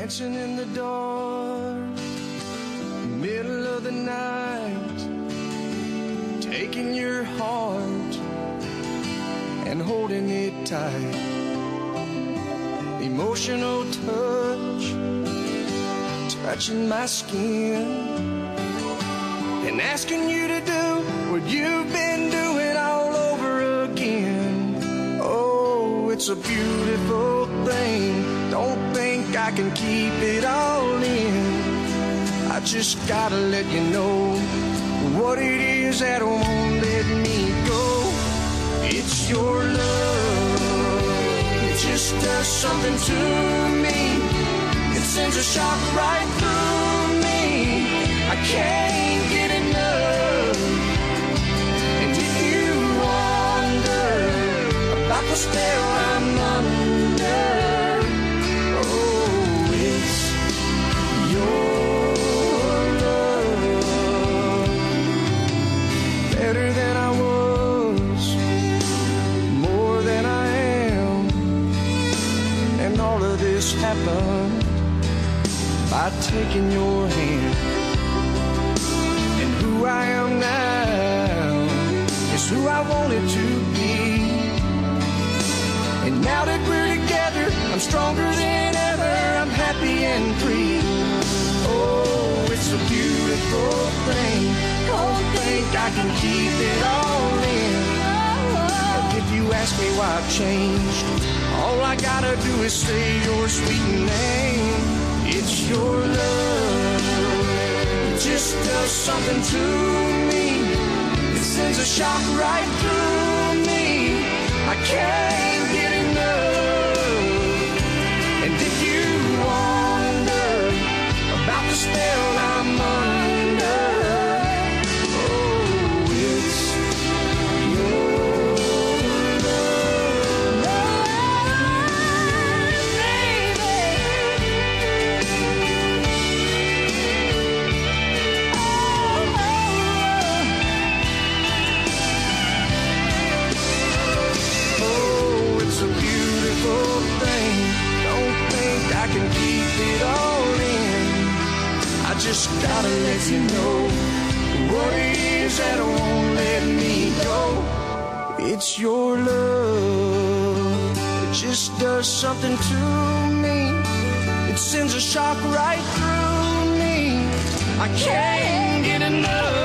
dancing in the dark, middle of the night, taking your heart and holding it tight. Emotional touch, touching my skin, and asking you to do what you've been doing all over again. Oh, it's a beautiful thing. Don't think I can keep it all in. I just gotta let you know what it is that won't let me go. It's your love. It just does something to me. It sends a shock right through me. I can't get enough. And if you wonder about the spell I'm under, oh, it's your love. Better than I was, more than I am, and all of this happened by taking your hand. And who I am now is who I wanted to be. And now that we're together, I'm stronger than ever. I'm happy and free. Oh, it's a beautiful thing. Don't think I can keep it all in. And if you ask me why I've changed, all I gotta do is say your sweet name. It's your love. It just does something to me. It sends a shock right through me. I can't get enough. And if you wonder about the spell I'm under, oh, it's your just gotta let you know what it is that won't let me go. It's your love. It just does something to me. It sends a shock right through me. I can't get enough.